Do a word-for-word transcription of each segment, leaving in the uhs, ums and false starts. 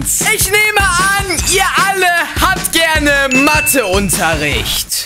eins. Ich nehme an, ihr alle habt gerne Matheunterricht.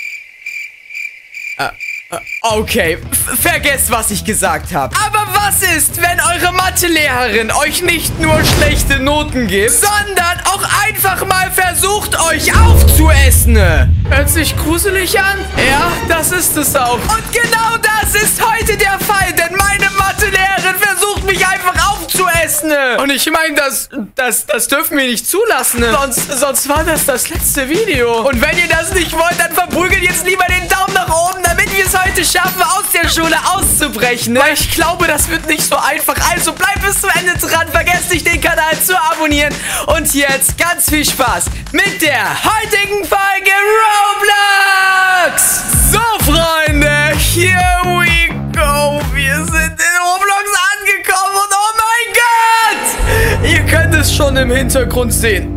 Äh, äh, okay, F vergesst, was ich gesagt habe. Aber was ist, wenn eure Mathelehrerin euch nicht nur schlechte Noten gibt, sondern auch einfach mal versucht, euch aufzuessen? Hört sich gruselig an? Ja, das ist es auch. Und genau das ist heute der Fall, denn meine Mathelehrerin versucht mich einfach aufzuessen. Und ich meine, das, das, das dürfen wir nicht zulassen. Sonst, sonst war das das letzte Video. Und wenn ihr das nicht wollt, dann verprügelt jetzt lieber den Daumen nach oben, damit wir es heute schaffen, aus der Schule auszubrechen. Weil ich glaube, das wird nicht so einfach. Also bleibt bis zum Ende dran. Vergesst nicht, den Kanal zu abonnieren. Und jetzt ganz viel Spaß mit der heutigen Folge Roblox. So, Freunde, here we go. Wir sind in Roblox angekommen und oh mein Gott! Ihr könnt es schon im Hintergrund sehen.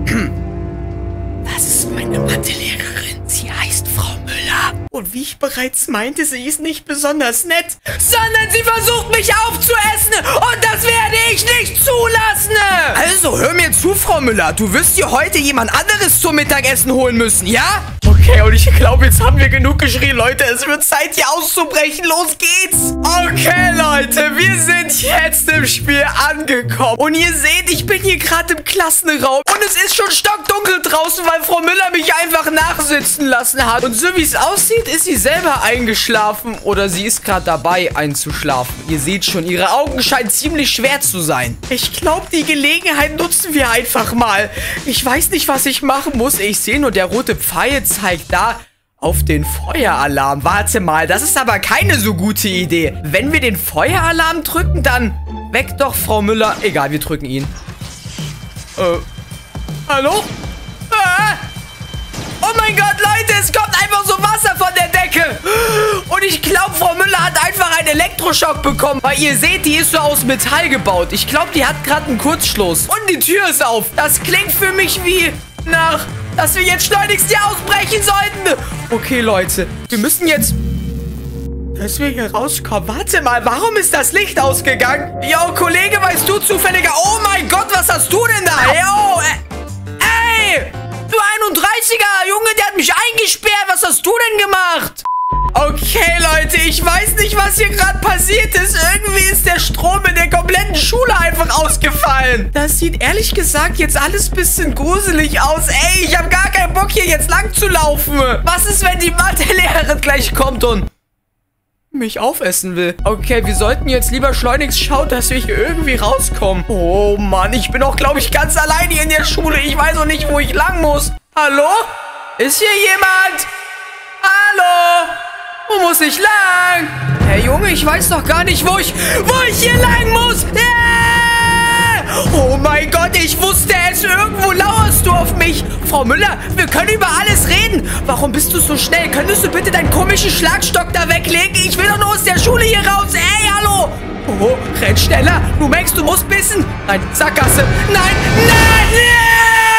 Das ist meine Mathelehrerin. Sie heißt Frau Müller. Und wie ich bereits meinte, sie ist nicht besonders nett, sondern sie versucht mich aufzuessen. Und das werde ich nicht zulassen. Also, hör mir zu, Frau Müller. Du wirst dir heute jemand anderes zum Mittagessen holen müssen, ja? Okay, und ich glaube, jetzt haben wir genug geschrien, Leute. Es wird Zeit, hier auszubrechen. Los geht's. Okay, Leute, wir sind jetzt im Spiel angekommen. Und ihr seht, ich bin hier gerade im Klassenraum. Und es ist schon stockdunkel draußen, weil Frau Müller mich einfach nachsitzen lassen hat. Und so wie es aussieht, ist sie selber eingeschlafen. Oder sie ist gerade dabei, einzuschlafen. Ihr seht schon, ihre Augen scheinen ziemlich schwer zu sein. Ich glaube, die Gelegenheit nutzen wir einfach mal. Ich weiß nicht, was ich machen muss. Ich sehe nur, der rote Pfeil zeigt da auf den Feueralarm. Warte mal, das ist aber keine so gute Idee. Wenn wir den Feueralarm drücken, dann weg doch Frau Müller. Egal, wir drücken ihn. Äh, hallo? Äh, oh mein Gott, Leute, es kommt einfach so Wasser von der Decke. Und ich glaube, Frau Müller hat einfach einen Elektroschock bekommen. Weil ihr seht, die ist so aus Metall gebaut. Ich glaube, die hat gerade einen Kurzschluss. Und die Tür ist auf. Das klingt für mich wie nach... dass wir jetzt schleunigst hier ausbrechen sollten. Okay, Leute. Wir müssen jetzt... dass wir hier rauskommen. Warte mal, warum ist das Licht ausgegangen? Yo, Kollege, weißt du zufälliger... Oh mein Gott, was hast du denn da? Yo, äh, ey! Du einunddreißiger, Junge, der hat mich eingesperrt. Was hast du denn gemacht? Okay, Leute, ich weiß nicht, was hier gerade passiert ist. Irgendwie ist der Strom in der kompletten Schule einfach ausgefallen. Das sieht ehrlich gesagt jetzt alles ein bisschen gruselig aus. Ey, ich habe gar keinen Bock, hier jetzt lang zu laufen. Was ist, wenn die Mathelehrerin gleich kommt und mich aufessen will? Okay, wir sollten jetzt lieber schleunigst schauen, dass wir hier irgendwie rauskommen. Oh Mann, ich bin auch, glaube ich, ganz allein hier in der Schule. Ich weiß auch nicht, wo ich lang muss. Hallo? Ist hier jemand? Hallo? Wo muss ich lang? Hey Junge, ich weiß doch gar nicht, wo ich, wo ich hier lang muss. Ja! Oh mein Gott, ich wusste es. Irgendwo lauerst du auf mich. Frau Müller, wir können über alles reden. Warum bist du so schnell? Könntest du bitte deinen komischen Schlagstock da weglegen? Ich will doch nur aus der Schule hier raus. Ey, hallo. Oh, renn schneller. Du merkst, du musst bissen. Nein, Sackgasse. Nein, nein, nein.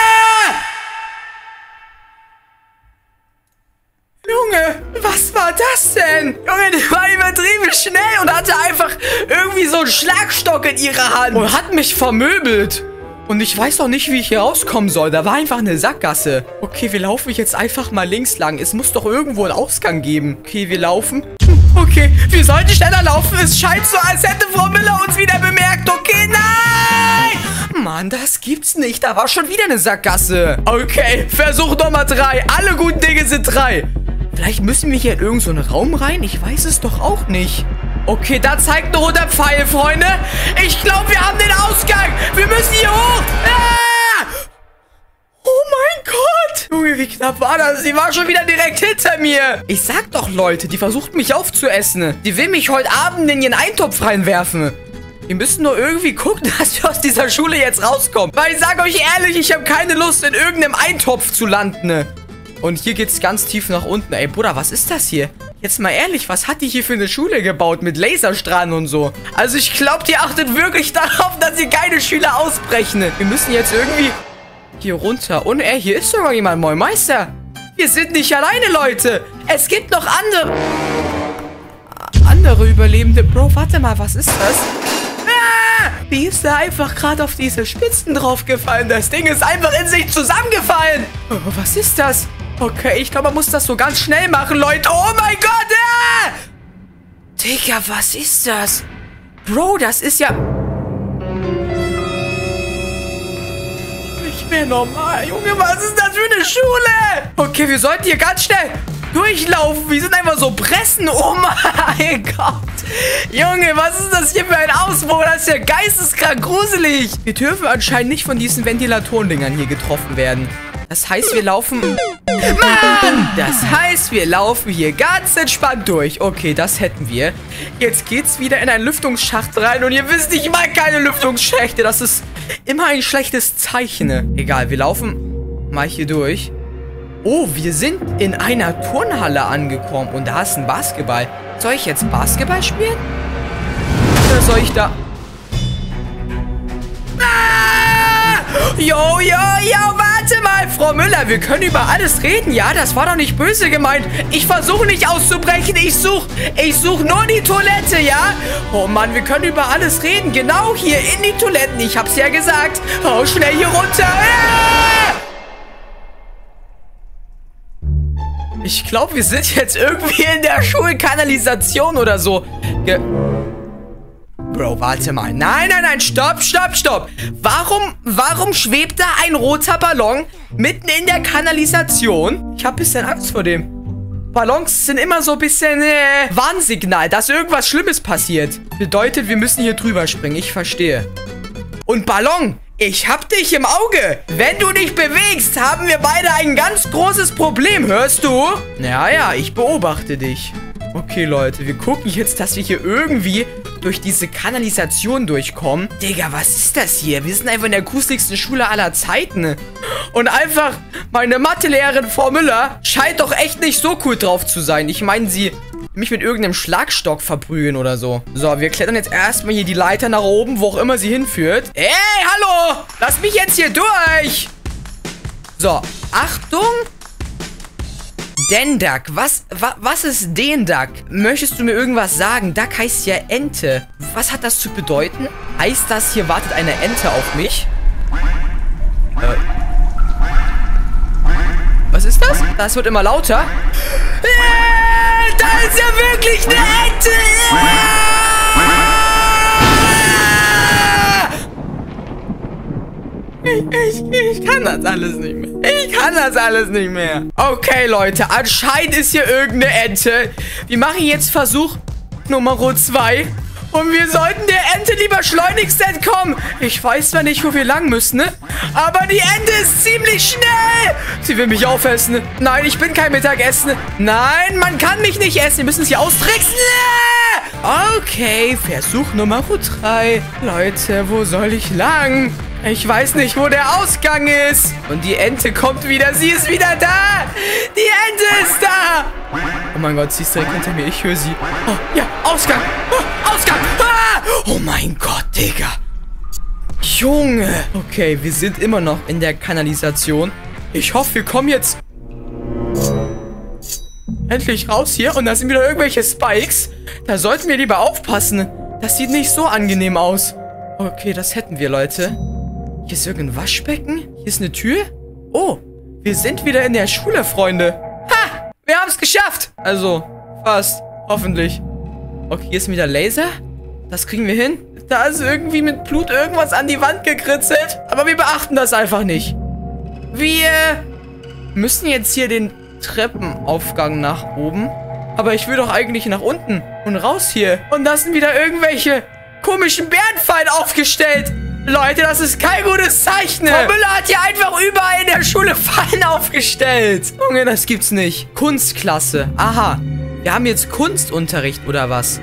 Junge, was war das denn? Junge, die war übertrieben schnell und hatte einfach irgendwie so einen Schlagstock in ihrer Hand und hat mich vermöbelt. Und ich weiß auch nicht, wie ich hier rauskommen soll. Da war einfach eine Sackgasse. Okay, wir laufen jetzt einfach mal links lang. Es muss doch irgendwo einen Ausgang geben. Okay, wir laufen. Okay, wir sollten schneller laufen. Es scheint so, als hätte Frau Müller uns wieder bemerkt. Okay, nein! Mann, das gibt's nicht. Da war schon wieder eine Sackgasse. Okay, Versuch Nummer drei. Alle guten Dinge sind drei. Vielleicht müssen wir hier in irgendeinen so einen Raum rein? Ich weiß es doch auch nicht. Okay, da zeigt ein roter Pfeil, Freunde. Ich glaube, wir haben den Ausgang. Wir müssen hier hoch. Ah! Oh mein Gott. Junge, wie knapp war das? Sie war schon wieder direkt hinter mir. Ich sag doch, Leute, die versucht mich aufzuessen. Die will mich heute Abend in ihren Eintopf reinwerfen. Wir müssen nur irgendwie gucken, dass wir aus dieser Schule jetzt rauskommen. Weil ich sage euch ehrlich, ich habe keine Lust, in irgendeinem Eintopf zu landen. Und hier geht's ganz tief nach unten. Ey, Bruder, was ist das hier? Jetzt mal ehrlich, was hat die hier für eine Schule gebaut mit Laserstrahlen und so? Also ich glaube, die achtet wirklich darauf, dass hier keine Schüler ausbrechen. Wir müssen jetzt irgendwie hier runter. Und ey, hier ist sogar jemand. Moin Meister. Wir sind nicht alleine, Leute. Es gibt noch andere... Andere Überlebende. Bro, warte mal, was ist das? Ah! Wie ist er einfach gerade auf diese Spitzen draufgefallen? Das Ding ist einfach in sich zusammengefallen. Oh, was ist das? Okay, ich glaube, man muss das so ganz schnell machen, Leute. Oh mein Gott! Ah! Digga, was ist das? Bro, das ist ja... Nicht mehr normal. Junge, was ist das für eine Schule? Okay, wir sollten hier ganz schnell durchlaufen. Wir sind einfach so Pressen. Oh mein Gott. Junge, was ist das hier für ein Ausbruch? Das ist ja geisteskrank gruselig. Wir dürfen anscheinend nicht von diesen Ventilatoren-Dingern hier getroffen werden. Das heißt, wir laufen... Mann! Das heißt, wir laufen hier ganz entspannt durch. Okay, das hätten wir. Jetzt geht's wieder in einen Lüftungsschacht rein. Und ihr wisst, ich mag keine Lüftungsschächte. Das ist immer ein schlechtes Zeichen. Egal, wir laufen mal hier durch. Oh, wir sind in einer Turnhalle angekommen. Und da ist ein Basketball. Soll ich jetzt Basketball spielen? Oder soll ich da... Ah! Jo, jo, jo, warte mal, Frau Müller. Wir können über alles reden, ja? Das war doch nicht böse gemeint. Ich versuche nicht auszubrechen. Ich suche, ich suche nur die Toilette, ja? Oh Mann, wir können über alles reden. Genau hier in die Toiletten. Ich hab's ja gesagt. Oh, schnell hier runter. Ah! Ich glaube, wir sind jetzt irgendwie in der Schulkanalisation oder so. Ge Bro, warte mal. Nein, nein, nein. Stopp, stopp, stopp. Warum, warum schwebt da ein roter Ballon mitten in der Kanalisation? Ich habe ein bisschen Angst vor dem. Ballons sind immer so ein bisschen äh, Warnsignal, dass irgendwas Schlimmes passiert. Bedeutet, wir müssen hier drüber springen. Ich verstehe. Und Ballon, ich hab dich im Auge. Wenn du dich bewegst, haben wir beide ein ganz großes Problem. Hörst du? Ja, ja, ich beobachte dich. Okay, Leute, wir gucken jetzt, dass wir hier irgendwie durch diese Kanalisation durchkommen. Digga, was ist das hier? Wir sind einfach in der gruseligsten Schule aller Zeiten. Und einfach, meine Mathelehrerin Frau Müller scheint doch echt nicht so cool drauf zu sein. Ich meine, sie mich mit irgendeinem Schlagstock verprügeln oder so. So, wir klettern jetzt erstmal hier die Leiter nach oben, wo auch immer sie hinführt. Hey, hallo! Lass mich jetzt hier durch! So, Achtung! Denduck. Was, wa, was ist Denduck? Möchtest du mir irgendwas sagen? Duck heißt ja Ente. Was hat das zu bedeuten? Heißt das, hier wartet eine Ente auf mich? Äh. Was ist das? Das wird immer lauter. Äh, da ist ja wirklich eine Ente! Ich, ich, ich kann das alles nicht mehr. Ich kann das alles nicht mehr. Okay, Leute. Anscheinend ist hier irgendeine Ente. Wir machen jetzt Versuch Nummer zwei. Und wir sollten der Ente lieber schleunigst entkommen. Ich weiß zwar nicht, wo wir lang müssen, ne? Aber die Ente ist ziemlich schnell. Sie will mich aufessen. Nein, ich bin kein Mittagessen. Nein, man kann mich nicht essen. Wir müssen es hier austricksen. Okay, Versuch Nummer drei. Leute, wo soll ich lang? Ich weiß nicht, wo der Ausgang ist. Und die Ente kommt wieder. Sie ist wieder da. Die Ente ist da. Oh mein Gott, sie ist direkt hinter mir. Ich höre sie. Oh, ja, Ausgang. Oh, Ausgang. Ah! Oh mein Gott, Digga. Junge. Okay, wir sind immer noch in der Kanalisation. Ich hoffe, wir kommen jetzt endlich raus hier. Und da sind wieder irgendwelche Spikes. Da sollten wir lieber aufpassen. Das sieht nicht so angenehm aus. Okay, das hätten wir, Leute. Hier ist irgendein Waschbecken. Hier ist eine Tür. Oh, wir sind wieder in der Schule, Freunde. Ha, wir haben es geschafft. Also, fast. Hoffentlich. Okay, hier ist wieder Laser. Das kriegen wir hin. Da ist irgendwie mit Blut irgendwas an die Wand gekritzelt. Aber wir beachten das einfach nicht. Wir müssen jetzt hier den Treppenaufgang nach oben. Aber ich will doch eigentlich nach unten und raus hier. Und da sind wieder irgendwelche komischen Bärenfallen aufgestellt. Leute, das ist kein gutes Zeichen. Frau Müller hat hier einfach überall in der Schule Fallen aufgestellt. Junge, das gibt's nicht. Kunstklasse. Aha. Wir haben jetzt Kunstunterricht, oder was?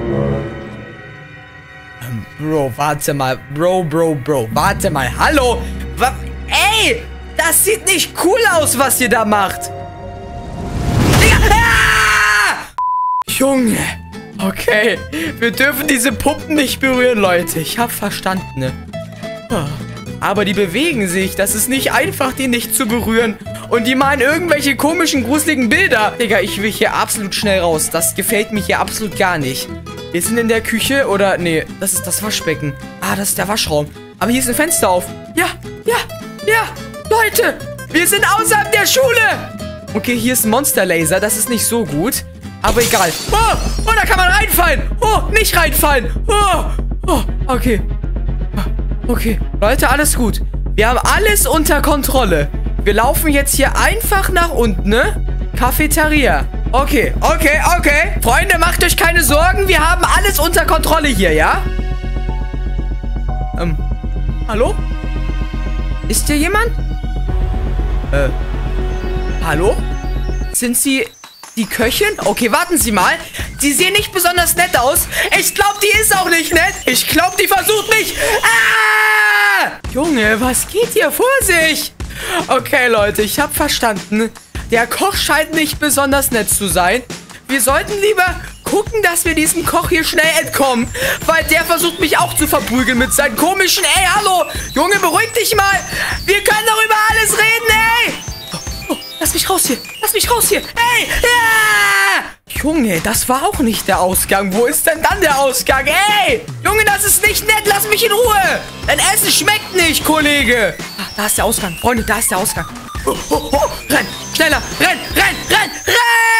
Ähm, Bro, warte mal. Bro, Bro, Bro. Warte mal. Hallo. Wa Ey, das sieht nicht cool aus, was ihr da macht. Ah! Junge. Okay. Wir dürfen diese Puppen nicht berühren, Leute. Ich hab verstanden, ne? Aber die bewegen sich. Das ist nicht einfach, die nicht zu berühren. Und die malen irgendwelche komischen, gruseligen Bilder. Digga, ich will hier absolut schnell raus. Das gefällt mir hier absolut gar nicht. Wir sind in der Küche oder... Nee, das ist das Waschbecken. Ah, das ist der Waschraum. Aber hier ist ein Fenster auf. Ja, ja, ja. Leute, wir sind außerhalb der Schule. Okay, hier ist ein Monsterlaser. Das ist nicht so gut. Aber egal. Oh, oh, da kann man reinfallen. Oh, nicht reinfallen. Oh, oh, okay. Okay, Leute, alles gut. Wir haben alles unter Kontrolle. Wir laufen jetzt hier einfach nach unten, ne? Cafeteria. Okay, okay, okay. Freunde, macht euch keine Sorgen. Wir haben alles unter Kontrolle hier, ja? Ähm, hallo? Ist hier jemand? Äh, hallo? Sind Sie die Köchin? Okay, warten Sie mal. Sie sehen nicht besonders nett aus. Ich glaube, die ist auch nicht nett. Ich glaube, die versucht mich... Ah! Junge, was geht hier vor sich? Okay, Leute, ich habe verstanden. Der Koch scheint nicht besonders nett zu sein. Wir sollten lieber gucken, dass wir diesem Koch hier schnell entkommen. Weil der versucht mich auch zu verprügeln mit seinen komischen... Ey, hallo! Junge, beruhig dich mal! Wir können doch über alles reden, ey! Oh, oh, lass mich raus hier! Lass mich raus hier! Ey! Ja! Junge, das war auch nicht der Ausgang. Wo ist denn dann der Ausgang? Ey! Junge, das ist nicht nett! Lass mich in Ruhe! Dein Essen schmeckt nicht, Kollege! Ah, da ist der Ausgang. Freunde, da ist der Ausgang. Oh, oh, oh. Renn! Schneller! Renn! Renn! Renn! Renn!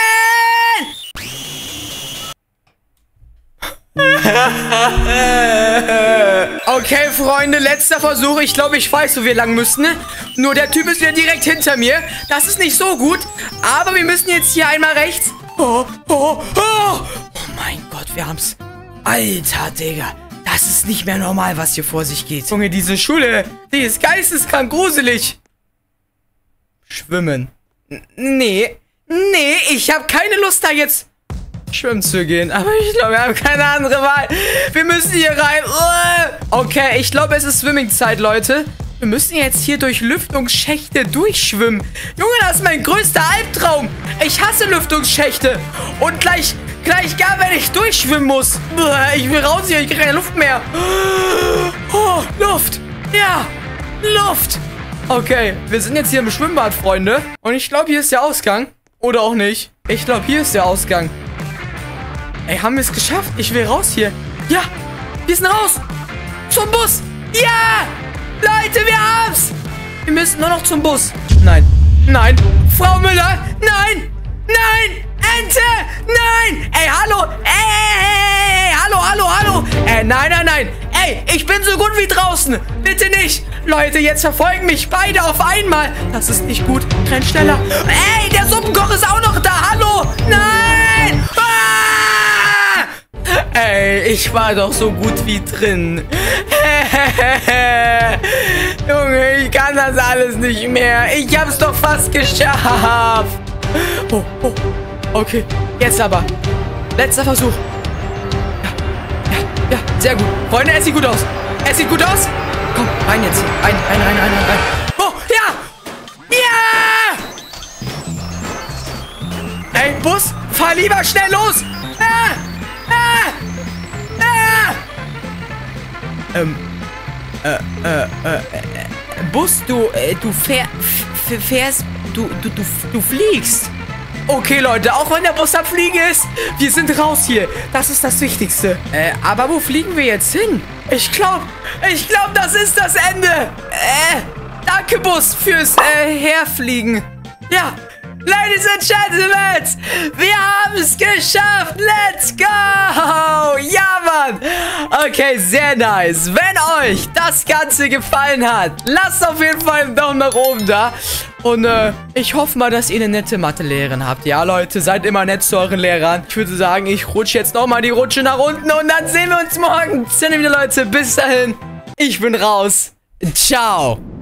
Okay, Freunde, letzter Versuch. Ich glaube, ich weiß, wo wir lang müssen. Nur der Typ ist wieder direkt hinter mir. Das ist nicht so gut. Aber wir müssen jetzt hier einmal rechts. Oh, oh, oh. Oh mein Gott, wir haben's. Alter, Digga. Das ist nicht mehr normal, was hier vor sich geht. Junge, diese Schule, die ist geisteskrank gruselig. Schwimmen. N nee, nee, ich habe keine Lust, da jetzt schwimmen zu gehen. Aber ich glaube, wir haben keine andere Wahl. Wir müssen hier rein. Okay, ich glaube, es ist Swimmingzeit, Leute. Wir müssen jetzt hier durch Lüftungsschächte durchschwimmen. Junge, das ist mein größter Albtraum. Ich hasse Lüftungsschächte. Und gleich, gleich gar, wenn ich durchschwimmen muss. Ich will raus hier, ich kriege keine Luft mehr. Oh, Luft. Ja, Luft. Okay, wir sind jetzt hier im Schwimmbad, Freunde. Und ich glaube, hier ist der Ausgang. Oder auch nicht. Ich glaube, hier ist der Ausgang. Ey, haben wir es geschafft? Ich will raus hier. Ja, wir sind raus. Zum Bus. Ja, Leute, wir haben's. Wir müssen nur noch zum Bus. Nein, nein. Frau Müller, nein, nein. Ente, nein. Ey, hallo. Ey, hallo, hallo, hallo. Ey, nein, nein, nein. Ey, ich bin so gut wie draußen. Bitte nicht. Leute, jetzt verfolgen mich beide auf einmal. Das ist nicht gut. Renn schneller. Ey, der Suppenkoch ist auch noch da. Hallo. Nein. Ah! Ey, ich war doch so gut wie drin. Junge, ich kann das alles nicht mehr. Ich hab's doch fast geschafft. Oh, oh. Okay, jetzt aber. Letzter Versuch. Ja, ja, ja, sehr gut. Freunde, es sieht gut aus. Es sieht gut aus. Komm, rein jetzt hier. Rein, rein, rein, rein, rein. Oh, ja. Ja. Ey, Bus, fahr lieber schnell los. Ah, ah, ah. Ähm, äh, äh, äh, Bus, du, äh, du fähr, fährst, du, du, du, du fliegst. Okay, Leute, auch wenn der Bus am Fliegen ist, wir sind raus hier. Das ist das Wichtigste. Äh, aber wo fliegen wir jetzt hin? Ich glaube, ich glaube, das ist das Ende. Äh, danke, Bus, fürs, äh, Herfliegen. Ja, Ladies and Gentlemen, wir haben es geschafft. Let's go. Ja, Mann. Okay, sehr nice. Wenn euch das Ganze gefallen hat, lasst auf jeden Fall einen Daumen nach oben da. Und äh, ich hoffe mal, dass ihr eine nette Mathelehrerin habt. Ja, Leute, seid immer nett zu euren Lehrern. Ich würde sagen, ich rutsche jetzt nochmal die Rutsche nach unten und dann sehen wir uns morgen. Bis dann wieder, Leute. Bis dahin. Ich bin raus. Ciao.